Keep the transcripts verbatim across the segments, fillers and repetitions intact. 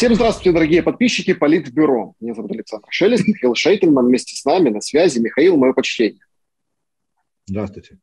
Всем здравствуйте, дорогие подписчики Политбюро. Меня зовут Александр Шелест, Михаил Шейтельман вместе с нами на связи. Михаил, мое почтение. Здравствуйте.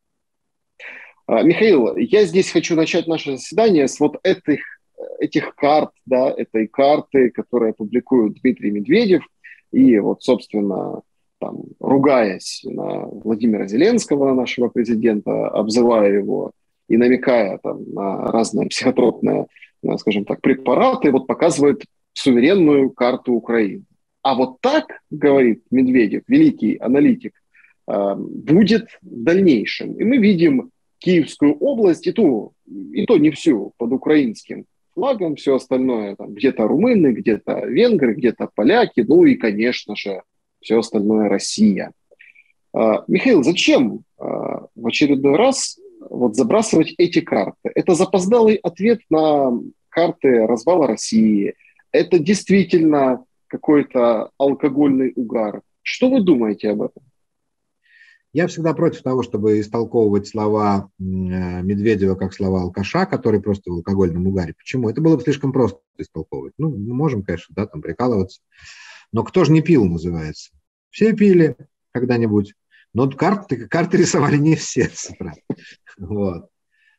Михаил, я здесь хочу начать наше заседание с вот этих, этих карт, да, этой карты, которые публикует Дмитрий Медведев. И вот, собственно, там, ругаясь на Владимира Зеленского, нашего президента, обзывая его и намекая там, на разные психотропные, скажем так, препараты, вот показывает суверенную карту Украины. А вот так, говорит Медведев, великий аналитик, будет в дальнейшем. И мы видим Киевскую область, и то, и то не всю, под украинским флагом, все остальное, там, где-то румыны, где-то венгры, где-то поляки, ну и, конечно же, все остальное Россия. Михаил, зачем в очередной раз вот забрасывать эти карты? Это запоздалый ответ на карты развала России. Это действительно какой-то алкогольный угар. Что вы думаете об этом? Я всегда против того, чтобы истолковывать слова Медведева как слова алкаша, который просто в алкогольном угаре. Почему? Это было бы слишком просто истолковывать. Ну, мы можем, конечно, да, там прикалываться. Но кто же не пил, называется? Все пили когда-нибудь. Но карты, карты рисовали не все с утра. Вот.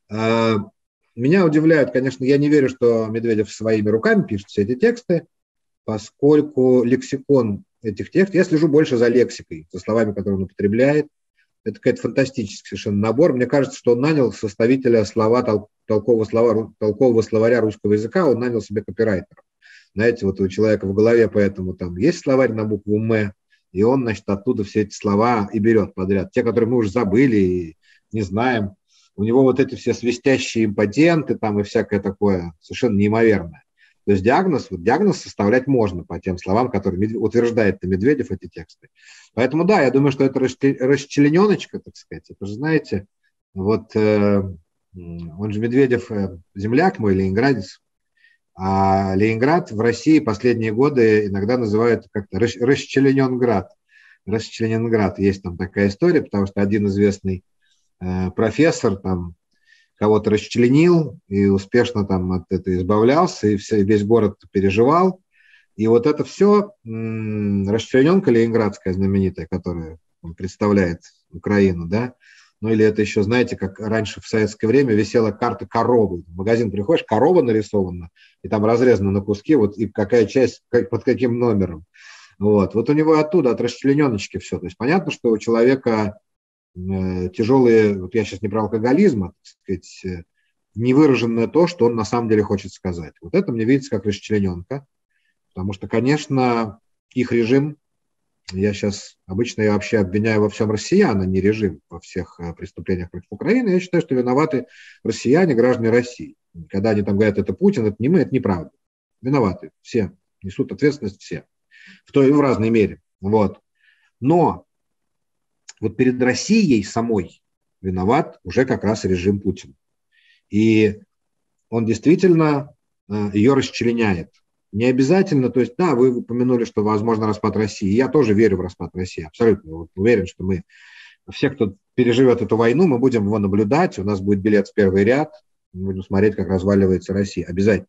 Меня удивляют, конечно, я не верю, что Медведев своими руками пишет все эти тексты, поскольку лексикон этих текстов, я слежу больше за лексикой, за словами, которые он употребляет. Это какой-то фантастический совершенно набор. Мне кажется, что он нанял составителя слова, тол- толкового, слова, толкового словаря русского языка, он нанял себе копирайтера. Знаете, вот у человека в голове поэтому там есть словарь на букву «М», и он, значит, оттуда все эти слова и берет подряд. Те, которые мы уже забыли и не знаем. У него вот эти все свистящие импотенты там и всякое такое совершенно неимоверное. То есть диагноз, вот диагноз составлять можно по тем словам, которые утверждает Медведев эти тексты. Поэтому да, я думаю, что это расчлененочка, так сказать. Это же, знаете, вот э, он же Медведев земляк мой, ленинградец, а Ленинград в России последние годы иногда называют как-то расчлененград. Расчлененград. Есть там такая история, потому что один известный э, профессор там кого-то расчленил и успешно там от этого избавлялся, и все, весь город переживал. И вот это все, м- расчлененка ленинградская знаменитая, которая представляет Украину, да, ну или это еще, знаете, как раньше в советское время висела карта коровы. В магазин приходишь, корова нарисована, и там разрезана на куски, вот и какая часть, как, под каким номером. Вот. вот у него оттуда, от расчлененочки все. То есть понятно, что у человека тяжелые, вот я сейчас не про алкоголизм, а, так сказать, невыраженное то, что он на самом деле хочет сказать. Вот это мне видится как расчлененка, потому что, конечно, их режим, я сейчас обычно я вообще обвиняю во всем россиян, а не режим во всех преступлениях против Украины. Я считаю, что виноваты россияне, граждане России. Когда они там говорят, это Путин, это не мы, это неправда. Виноваты все, несут ответственность все, в той в разной мере. Вот. Но вот перед Россией самой виноват уже как раз режим Путина. И он действительно ее расчленяет. Не обязательно, то есть, да, вы упомянули, что возможно распад России. Я тоже верю в распад России, абсолютно. Вот, уверен, что мы, все, кто переживет эту войну, мы будем его наблюдать, у нас будет билет в первый ряд, мы будем смотреть, как разваливается Россия, обязательно.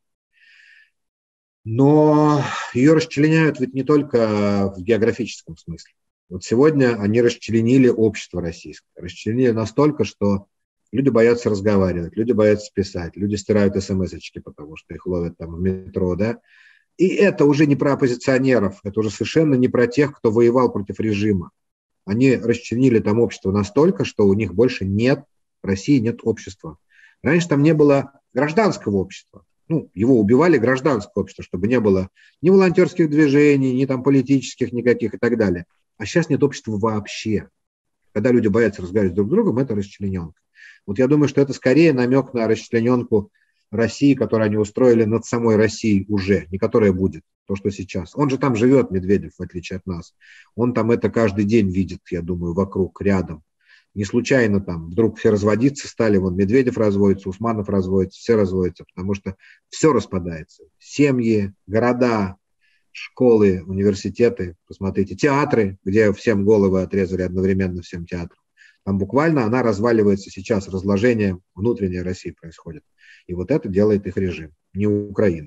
Но ее расчленяют ведь не только в географическом смысле. Вот сегодня они расчленили общество российское. Расчленили настолько, что люди боятся разговаривать, люди боятся писать, люди стирают смс-очки, потому что их ловят там в метро, да. И это уже не про оппозиционеров, это уже совершенно не про тех, кто воевал против режима. Они расчленили там общество настолько, что у них больше нет, в России нет общества. Раньше там не было гражданского общества. Ну, его убивали гражданское общество, чтобы не было ни волонтерских движений, ни там политических никаких и так далее. А сейчас нет общества вообще. Когда люди боятся разговаривать друг с другом, это расчлененка. Вот я думаю, что это скорее намек на расчлененку России, которую они устроили над самой Россией уже, не которая будет, то, что сейчас. Он же там живет, Медведев, в отличие от нас. Он там это каждый день видит, я думаю, вокруг, рядом. Не случайно там вдруг все разводиться стали, вон Медведев разводится, Усманов разводится, все разводятся, потому что все распадается. Семьи, города, школы, университеты, посмотрите, театры, где всем головы отрезали одновременно всем театрам. Там буквально она разваливается сейчас, разложение внутренней России происходит. И вот это делает их режим, не Украина.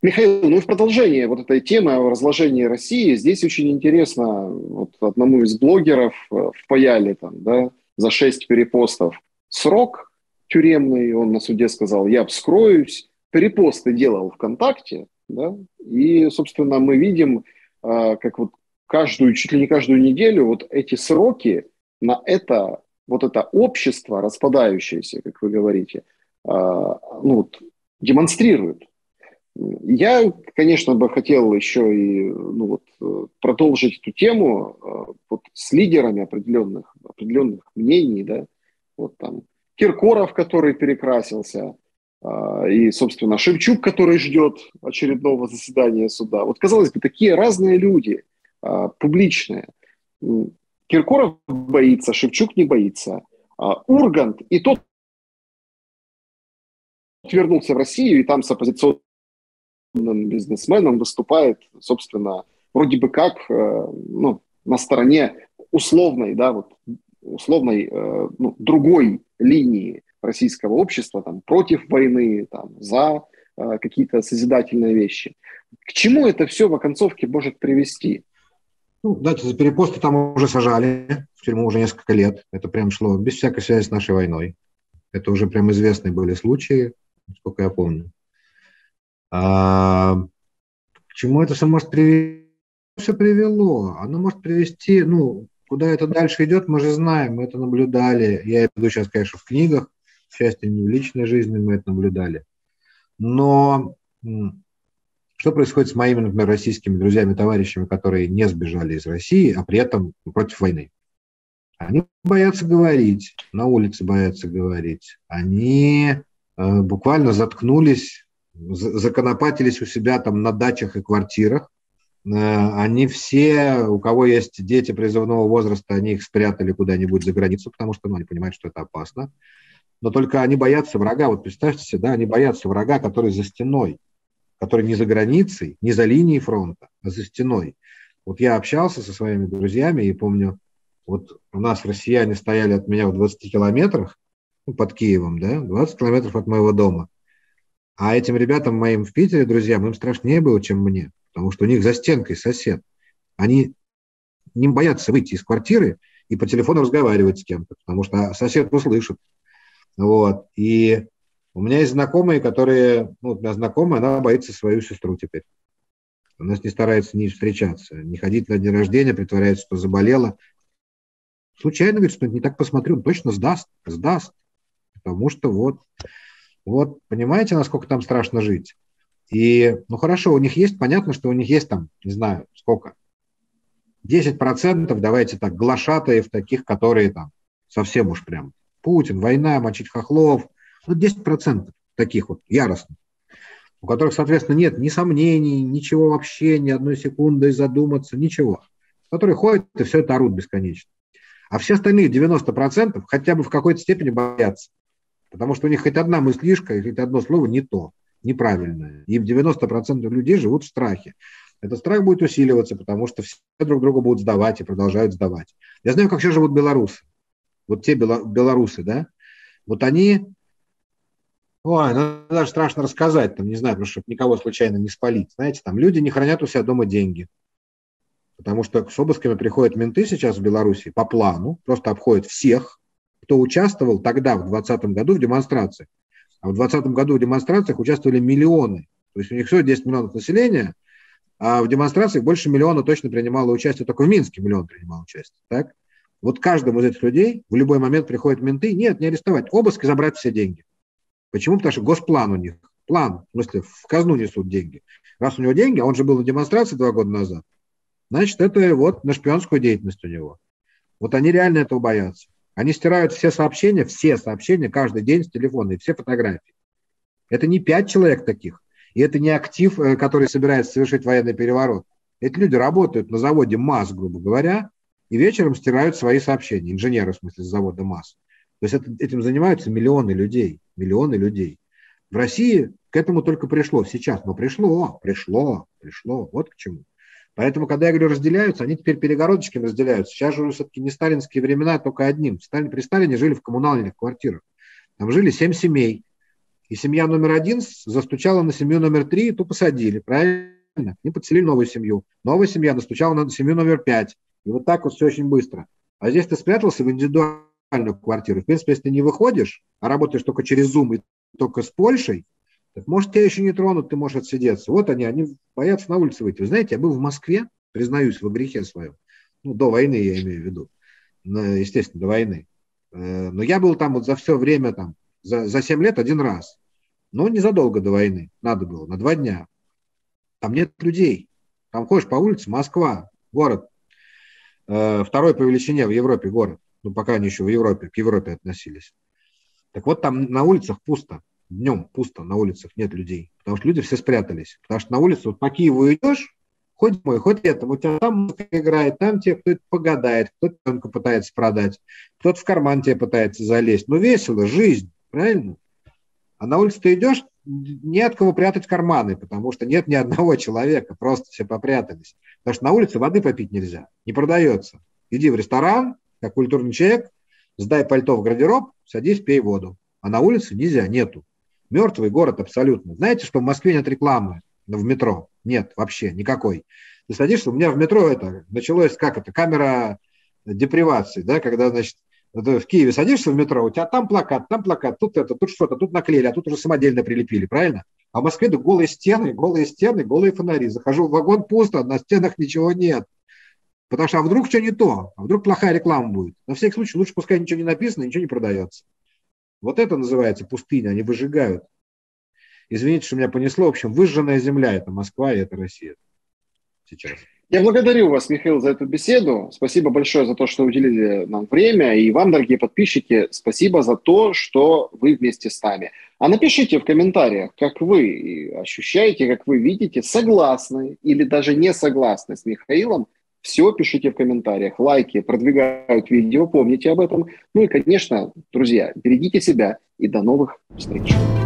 Михаил, ну и в продолжение вот этой темы о разложении России, здесь очень интересно, вот одному из блогеров впаяли там, да, за шесть перепостов срок тюремный, он на суде сказал, я вскроюсь, перепосты делал ВКонтакте, да, и, собственно, мы видим, как вот каждую, чуть ли не каждую неделю вот эти сроки на это, вот это общество распадающееся, как вы говорите, ну вот, демонстрируют. Я, конечно, бы хотел еще и ну, вот, продолжить эту тему вот, с лидерами определенных, определенных мнений, да, вот там Киркоров, который перекрасился, и, собственно, Шевчук, который ждет очередного заседания суда. Вот, казалось бы, такие разные люди, публичные. Киркоров боится, Шевчук не боится. Ургант и тот вернулся в Россию, и там с оппозиционным бизнесменом выступает, собственно, вроде бы как ну, на стороне условной, да, вот, условной ну, другой линии российского общества, там, против войны, там, за какие-то созидательные вещи. К чему это все в оконцовке может привести? Ну, знаете, за перепосты там уже сажали, в тюрьму уже несколько лет. Это прям шло без всякой связи с нашей войной. Это уже прям известные были случаи, сколько я помню. А, к чему это все может привести? Все привело. Оно может привести, ну, куда это дальше идет, мы же знаем, мы это наблюдали. Я это веду сейчас, конечно, в книгах, к счастью, не в личной жизни мы это наблюдали. Но что происходит с моими, например, российскими друзьями, товарищами, которые не сбежали из России, а при этом против войны? Они боятся говорить, на улице боятся говорить. Они э, буквально заткнулись, законопатились у себя там на дачах и квартирах. Они все, у кого есть дети призывного возраста, они их спрятали куда-нибудь за границу, потому что ну, они понимают, что это опасно. Но только они боятся врага. Вот представьте себе, да, они боятся врага, который за стеной, который не за границей, не за линией фронта, а за стеной. Вот я общался со своими друзьями и помню, вот у нас россияне стояли от меня в двадцати километрах, ну, под Киевом, да, двадцать километров от моего дома. А этим ребятам моим в Питере, друзьям, им страшнее было, чем мне. Потому что у них за стенкой сосед. Они не боятся выйти из квартиры и по телефону разговаривать с кем-то, потому что сосед услышит. Вот. И у меня есть знакомые, которые... Ну, у меня знакомая, она боится свою сестру теперь. Она с ней старается не встречаться, не ходить на день рождения, притворяется, что заболела. Случайно, говорит, что не так посмотрю, он точно сдаст, сдаст. Потому что вот, вот, понимаете, насколько там страшно жить? И, ну хорошо, у них есть, понятно, что у них есть там, не знаю, сколько, десять процентов, давайте так, глашатаев таких, которые там совсем уж прям Путин, война, мочить хохлов, ну десять процентов таких вот яростных, у которых, соответственно, нет ни сомнений, ничего вообще, ни одной секунды задуматься, ничего, которые ходят и все это орут бесконечно. А все остальные девяносто процентов хотя бы в какой-то степени боятся, потому что у них хоть одна мыслишка, хоть одно слово не то. Неправильное. И девяносто процентов людей живут в страхе. Этот страх будет усиливаться, потому что все друг друга будут сдавать и продолжают сдавать. Я знаю, как сейчас живут белорусы. Вот те белорусы, да? Вот они... Ой, ну, даже страшно рассказать, там, не знаю, потому что никого случайно не спалить. Знаете, там люди не хранят у себя дома деньги. Потому что с обысками приходят менты сейчас в Беларуси по плану, просто обходят всех, кто участвовал тогда, в двадцатом году, в демонстрациях. А в двадцатом году в демонстрациях участвовали миллионы. То есть у них всего десять миллионов населения, а в демонстрациях больше миллиона точно принимало участие. Только в Минске миллион принимал участие. Так? Вот каждому из этих людей в любой момент приходят менты. Нет, не арестовать. Обыск и забрать все деньги. Почему? Потому что госплан у них. План. В смысле, в казну несут деньги. Раз у него деньги, а он же был на демонстрации два года назад, значит, это вот на шпионскую деятельность у него. Вот они реально этого боятся. Они стирают все сообщения, все сообщения каждый день с телефона и все фотографии. Это не пять человек таких. И это не актив, который собирается совершить военный переворот. Эти люди работают на заводе МАЗ, грубо говоря, и вечером стирают свои сообщения. Инженеры, в смысле, с завода МАЗ. То есть это, этим занимаются миллионы людей. Миллионы людей. В России к этому только пришло сейчас. Но пришло, пришло, пришло. Вот к чему. Поэтому, когда я говорю разделяются, они теперь перегородочками разделяются. Сейчас же все-таки не сталинские времена, только одним. Сталин, при Сталине жили в коммунальных квартирах. Там жили семь семей. И семья номер один застучала на семью номер три, и ту посадили, правильно? Не подселили новую семью. Новая семья настучала на семью номер пять. И вот так вот все очень быстро. А здесь ты спрятался в индивидуальную квартиру. В принципе, если ты не выходишь, а работаешь только через Zoom и только с Польшей, так может тебя еще не тронут, ты можешь отсидеться. Вот они, они боятся на улицу выйти. Вы знаете, я был в Москве, признаюсь во грехе своем. Ну, до войны я имею в виду. Естественно, до войны. Но я был там вот за все время, там, за, за семь лет один раз. Но незадолго до войны. Надо было, на два дня. Там нет людей. Там ходишь по улице, Москва, город. Э, второй по величине в Европе город. Ну, пока они еще в Европе, к Европе относились. Так вот, там на улицах пусто. Днем пусто на улицах, нет людей. Потому что люди все спрятались. Потому что на улице, вот по Киеву идешь, хоть мой, хоть это, у тебя там музыка играет, там тебе кто-то погадает, кто-то ребенка пытается продать, кто-то в карман тебе пытается залезть. Ну, весело, жизнь, правильно? А на улице ты идешь, не от кого прятать карманы, потому что нет ни одного человека, просто все попрятались. Потому что на улице воды попить нельзя, не продается. Иди в ресторан, как культурный человек, сдай пальто в гардероб, садись, пей воду. А на улице нельзя, нету. Мертвый город абсолютно. Знаете, что в Москве нет рекламы в метро? Нет, вообще никакой. Ты садишься, у меня в метро это началось, как это, камера депривации, да, когда, значит, в Киеве садишься в метро, у тебя там плакат, там плакат, тут это, тут что-то, тут наклеили, а тут уже самодельно прилепили, правильно? А в Москве да, голые стены, голые стены, голые фонари. Захожу в вагон, пусто, на стенах ничего нет. Потому что а вдруг что не то, а вдруг плохая реклама будет. На всякий случай лучше пускай ничего не написано, ничего не продается. Вот это называется пустыня, они выжигают. Извините, что меня понесло. В общем, выжженная земля – это Москва и это Россия сейчас. Я благодарю вас, Михаил, за эту беседу. Спасибо большое за то, что уделили нам время. И вам, дорогие подписчики, спасибо за то, что вы вместе с нами. А напишите в комментариях, как вы ощущаете, как вы видите, согласны или даже не согласны с Михаилом. Все пишите в комментариях. Лайки продвигают видео, помните об этом. Ну и, конечно, друзья, берегите себя и до новых встреч.